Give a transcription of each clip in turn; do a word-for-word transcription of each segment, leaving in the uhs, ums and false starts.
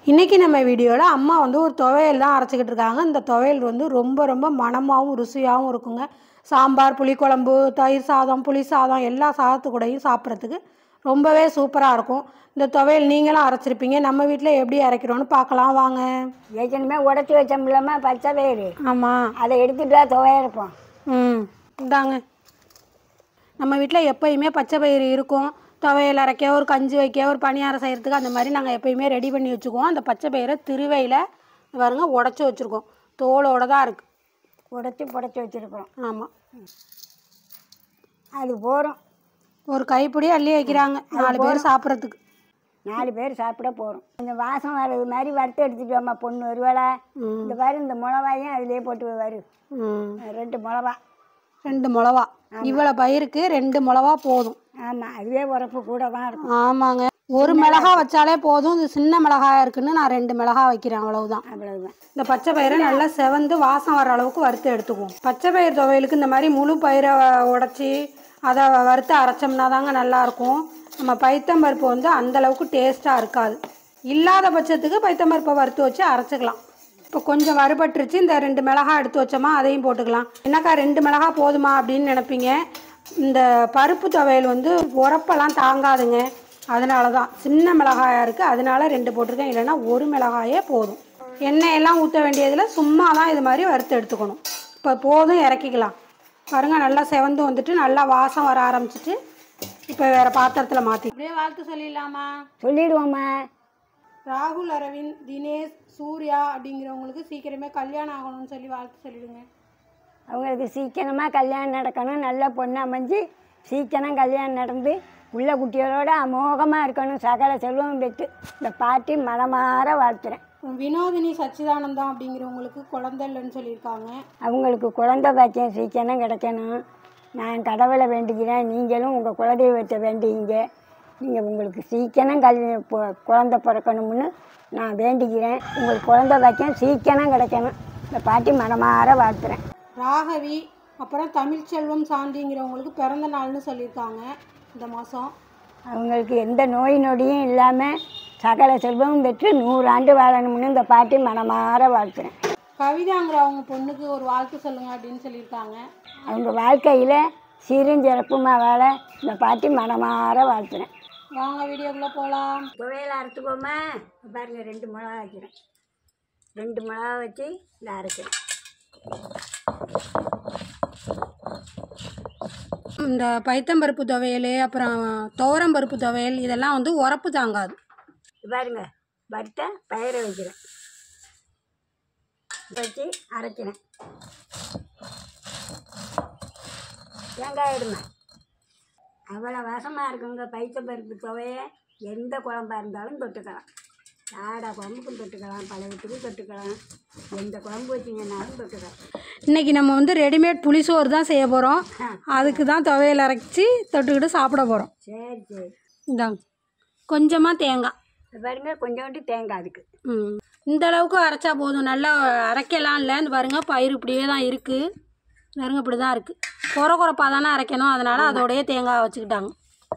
இன்றைக்கி நம்ம வீடியோவில் அம்மா வந்து ஒரு துவையல் தான் அரைச்சிக்கிட்டு இருக்காங்க. இந்த துவையல் வந்து ரொம்ப ரொம்ப மணமாகவும் ருசியாகவும் இருக்குங்க. சாம்பார், புளிக்குழம்பு, தயிர் சாதம், புளி சாதம் எல்லா சாதத்து கூடயும் சாப்பிட்றதுக்கு ரொம்பவே சூப்பராக இருக்கும். இந்த துவையல் நீங்களும் அரைச்சிருப்பீங்க. நம்ம வீட்டில் எப்படி அரைக்கிறோன்னு பார்க்கலாம் வாங்க. ஏற்கனவே உடச்சி வச்சோம்லாமா பச்சை பயிறு, ஆமாம், அதை எடுத்துட்டா துவையரைப்போம். ம் இந்தாங்க. நம்ம வீட்டில் எப்போயுமே பச்சை பயிறு இருக்கும். துவையல் அரைக்க, ஒரு கஞ்சி வைக்க, ஒரு பணியாரம் செய்கிறதுக்கு அந்த மாதிரி நாங்கள் எப்போயுமே ரெடி பண்ணி வச்சுக்குவோம். அந்த பச்சை பயிரை திருவையில் பாருங்க உடச்சி வச்சுருக்கோம். தோலோடு தான் இருக்குது. உடச்சி புடச்சி வச்சுருக்கோம். ஆமாம், அது போகிறோம். ஒரு கைப்பிடி அள்ளி வைக்கிறாங்க நாலு பேர் சாப்பிட்றதுக்கு. நாலு பேர் சாப்பிட போகிறோம். இந்த வாசம் வர்றது மாதிரி வறுத்து எடுத்துட்டோம்மா பொண்ணு ஒருவேளை. இந்த பாரு இந்த மிளவாயும் அதிலே போட்டு வரு. ரெண்டு மிளவா ரெண்டு மிளவா இவ்வளோ பயிருக்கு ரெண்டு மிளவா போதும். ஆமாம், அதுவே உரப்பு கூட தான் இருக்கும். ஆமாங்க, ஒரு மிளகா வச்சாலே போதும். இது சின்ன மிளகாயா இருக்குன்னு நான் ரெண்டு மிளகா வைக்கிறேன், அவ்வளவுதான். அவ்வளவுதான். இந்த பச்சை பயிரை நல்லா செவந்து வாசம் வர அளவுக்கு வறுத்து எடுத்துக்குவோம். பச்சை பயிர் துவையலுக்கு இந்த மாதிரி முழு பயிரை உடச்சி அதை வறுத்து அரைச்சோம்னா தாங்க நல்லாயிருக்கும். நம்ம பைத்தம்பருப்பு வந்து அந்தளவுக்கு டேஸ்ட்டாக இருக்காது. இல்லாத பட்சத்துக்கு பைத்தம்பருப்பை வறுத்து வச்சு அரைச்சிக்கலாம். இப்போ கொஞ்சம் வறுபட்டுருச்சு. இந்த ரெண்டு மிளகா எடுத்து வச்சோமா அதையும் போட்டுக்கலாம். என்னக்கா ரெண்டு மிளகா போதுமா அப்படின்னு நினைப்பீங்க. இந்த பருப்பு துவையல் வந்து உரப்பெல்லாம் தாங்காதுங்க. அதனால தான் சின்ன மிளகாயாக இருக்குது, அதனால ரெண்டு போட்டிருக்கேன். இல்லைன்னா ஒரு மிளகாயே போதும். எண்ணெயெல்லாம் ஊற்ற வேண்டியதில் சும்மா தான் இது மாதிரி வறுத்து எடுத்துக்கணும். இப்போ போதும், இறக்கிக்கலாம். பாருங்கள், நல்லா செவந்து வந்துட்டு நல்லா வாசம் வர ஆரம்பிச்சிட்டு இப்போ வேறு பாத்திரத்தில் மாற்றி அப்படியே வாழ்த்து சொல்லிடலாமா? சொல்லிடுவோம்மா. ராகுல், அரவிந்த், தினேஷ், சூர்யா அப்படிங்கிறவங்களுக்கு சீக்கிரமே கல்யாணம் ஆகணும்னு சொல்லி வாழ்த்து சொல்லிடுங்க. அவங்களுக்கு சீக்கிரமாக கல்யாணம் நடக்கணும். நல்ல பொண்ணு அமைஞ்சு சீக்கிரம் கல்யாணம் நடந்து உள்ள குட்டிகளோட அமோகமாக இருக்கணும். சகல செல்வம் பெற்று இந்த பாட்டி மனமாற வாழ்த்துறேன். வினோதினி சச்சிதானந்தம் அப்படிங்கிறவங்களுக்கு குழந்தை இல்லைன்னு சொல்லியிருக்காங்க. அவங்களுக்கு குழந்தை பாக்கியம் சீக்கிரம் கிடைக்கணும். நான் கடவுளை வேண்டிக்கிறேன். நீங்களும் உங்கள் குலதெய்வத்தை வேண்டிங்க. நீங்கள் உங்களுக்கு சீக்கிரம் கல் குழந்தை பிறக்கணும்னு நான் வேண்டிக்கிறேன். உங்களுக்கு குழந்தை பாக்கியம் சீக்கிரம் கிடைக்கணும். இந்த பாட்டி மனமாற வாழ்த்துறேன். ராகவி, அப்புறம் தமிழ்ச்செல்வம் சாந்திங்கிறவங்களுக்கு பிறந்த நாள்னு சொல்லியிருக்காங்க இந்த மாதம். அவங்களுக்கு எந்த நோய் நொடியும் இல்லாமல் சகல செல்வமும் பெற்று நூறு ஆண்டு வாழணும்னு இந்த பாட்டி மனமாற வாழ்த்துறேன். கவிதாங்கிற அவங்க பொண்ணுக்கு ஒரு வாழ்த்து சொல்லுங்கள் அப்படின்னு சொல்லியிருக்காங்க. அவங்க வாழ்க்கையில் சீரும் சிறப்புமாக வாழ இந்த பாட்டி மனமாற வாழ்த்துறேன். வாங்க வீடியோக்குள்ளே போகலாம். துவையல் அரைச்சிக்கோமா. பாருங்க, ரெண்டு மிளகா வைக்கிறேன். ரெண்டு மிளகா வச்சு இந்த அரைக்கிறேன். இந்த பைத்தம்பருப்பு துவையல், அப்புறம் துவரம் பருப்பு துவையல் இதெல்லாம் வந்து உரப்பு தாங்காது. பாருங்க, வறுத்த பயிரை வைக்கிறேன், வச்சு அரைக்கிறேன். தேங்காய் இடுங்க. அவ்வளோ வாசமாக இருக்குங்க பைத்தம்பருப்பு துவைய. எந்த குழம்பா இருந்தாலும் தொட்டுக்கலாம். ஆடா குழம்புக்கும் தொட்டுக்கலாம், பழவத்துக்கும் தொட்டுக்கலாம், எந்த குழம்பு வச்சிங்கன்னாலும் தொட்டுக்கலாம். இன்றைக்கி நம்ம வந்து ரெடிமேட் புளிசோறு தான் செய்ய போகிறோம். அதுக்கு தான் துவையல் அரைச்சி தொட்டுக்கிட்டு சாப்பிட போகிறோம். சரி சரி. இந்தாங்க கொஞ்சமாக தேங்காய் பாருங்க, கொஞ்சோண்டு தேங்காய் அதுக்கு. ம் இந்த அளவுக்கு அரைச்சா போதும். நல்லா அரைக்கலாம் இல்லை. இந்த பாருங்க, பயிர் இப்படியே தான் இருக்குது. பாருங்க, இப்படி தான் இருக்குது. குறை குறைப்பாக தானே அரைக்கணும், அதனால் அதோடைய தேங்காய் வச்சுக்கிட்டாங்க.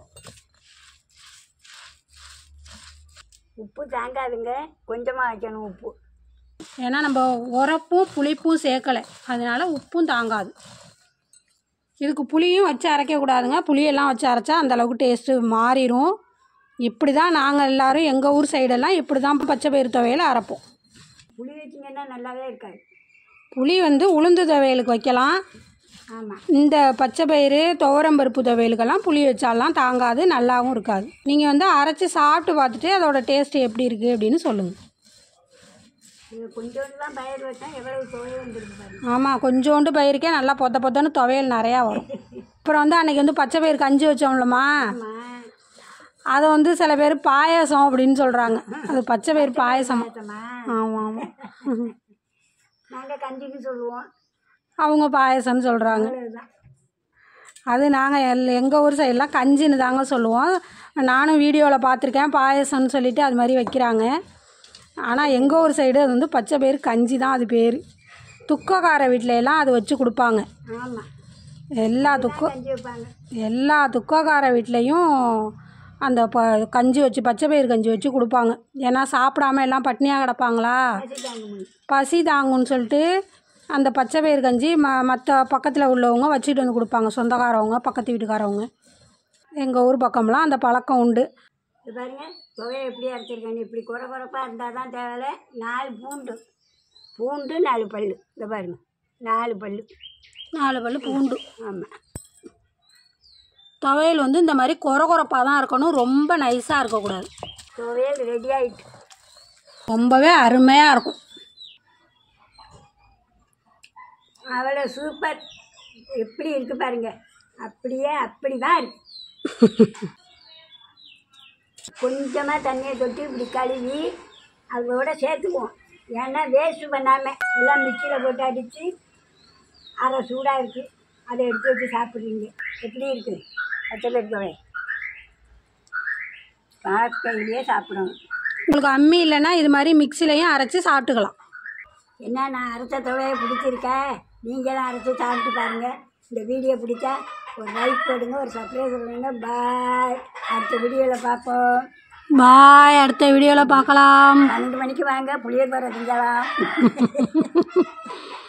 உப்பு தாங்காதுங்க, கொஞ்சமாக வைக்கணும் உப்பு. ஏன்னா நம்ம உரப்பும் புளிப்பும் சேர்க்கலை, அதனால உப்பும் தாங்காது. இதுக்கு புளியும் வச்சு அரைக்கக்கூடாதுங்க. புளியெல்லாம் வச்சு அரைச்சா அந்தளவுக்கு டேஸ்ட்டு மாறிடும். இப்படி தான் நாங்கள் எல்லோரும் எங்கள் ஊர் சைடெல்லாம் இப்படி தான் பச்சை பயிறு துவையல் அரைப்போம். புளி வச்சிங்கன்னா நல்லாவே இருக்காது. புளி வந்து உளுந்து துவையலுக்கு வைக்கலாம். ஆமாம், இந்த பச்சை பயிறு துவரம் பருப்பு துவையலுக்கெல்லாம் புளி வச்சாலாம் தாங்காது, நல்லாவும் இருக்காது. நீங்கள் வந்து அரைச்சி சாப்பிட்டு பார்த்துட்டு அதோட டேஸ்ட்டு எப்படி இருக்குது அப்படின்னு சொல்லுங்கள். கொஞ்சோண்டு தான் பயிர் வச்சா எவ்வளவு துவையல் வந்துருக்கு பாருங்க. ஆமாம், கொஞ்சோண்டு பயிருக்கே நல்லா பொத்த பொத்தன்னு துவையல் நிறையா வரும். அப்புறம் வந்து அன்றைக்கி வந்து பச்சை பயிறு கஞ்சி வச்சோம்லம்மா, அதை வந்து சில பேர் பாயசம் அப்படின்னு சொல்கிறாங்க. அது பச்சை பயிறு பாயசம். ஆமாம் ஆமாம், நாங்கள் கஞ்சின்னு சொல்லுவோம், அவங்க பாயசம்னு சொல்கிறாங்க. அது நாங்கள் எல் எங்கள் ஊர் சைடெலாம் கஞ்சின்னு தாங்க சொல்லுவோம். நானும் வீடியோவில் பார்த்துருக்கேன், பாயசம்னு சொல்லிவிட்டு அது மாதிரி வைக்கிறாங்க. ஆனால் எங்கள் ஊர் சைடு அது வந்து பச்சை பயிறு கஞ்சி தான் அது பேர். துக்கக்கார வீட்டிலலாம் அது வச்சு கொடுப்பாங்க. ஆமாம், எல்லா துக்க எல்லா துக்கக்கார வீட்லேயும் அந்த ப கஞ்சி வச்சு பச்சை பயிறு கஞ்சி வச்சு கொடுப்பாங்க. ஏன்னா சாப்பிடாம எல்லாம் பட்னியாக கிடப்பாங்களா, பசி தாங்குன்னு சொல்லிட்டு அந்த பச்சை பயிறு கஞ்சி ம மற்ற பக்கத்தில் உள்ளவங்க வச்சுட்டு வந்து கொடுப்பாங்க, சொந்தக்காரவங்க பக்கத்து வீட்டுக்காரவங்க. எங்கள் ஊர் பக்கம்லாம் அந்த பழக்கம் உண்டு. இது பாருங்க, துவையை எப்படி அரைச்சிருக்கேன். இப்படி குறை குறைப்பாக இருந்தால் தான் தேவை. நாலு பூண்டு பூண்டு நாலு பல். இந்த பாருங்க, நாலு பல் நாலு பல் பூண்டு. ஆமாம், துவையல் வந்து இந்த மாதிரி குறை குறைப்பாக தான் இருக்கணும், ரொம்ப நைஸாக இருக்கக்கூடாது. துவையல் ரெடி ஆகிட்டு ரொம்பவே அருமையாக இருக்கும். அவ்வளோ சூப்பர். எப்படி இருக்கு பாருங்க, அப்படியே அப்படி தான் இருக்கு. கொஞ்சமாக தண்ணியை தொட்டு இப்படி கழுவி அதோட சேர்த்துக்குவோம். ஏன்னா வேஸ்ட்டு பண்ணாமல் எல்லாம் மிக்சியில் போட்டு அடித்து அரை சூடாக இருக்குது, அதை எடுத்து வச்சு சாப்பிட்றீங்க. எப்படி இருக்குது பச்சை பயிறு துவை? பார்க்கையிலேயே சாப்பிடணும். உங்களுக்கு அம்மி இல்லைன்னா இது மாதிரி மிக்சிலையும் அரைச்சி சாப்பிட்டுக்கலாம். என்ன, நான் அரைச்ச துவையை பிடிச்சிருக்கா? நீங்களும் அரைச்சி சாப்பிட்டு பாருங்கள். இந்த வீடியோ பிடிச்சா ஒரு லைக் போடுங்க, ஒரு சப்ஸ்கிரைப் பண்ணுங்க. பாய், அடுத்த வீடியோவில் பார்ப்போம். பாய், அடுத்த வீடியோவில் பார்க்கலாம். பன்னெண்டு மணிக்கு வாங்க, புளியோதரை திங்கலாம்.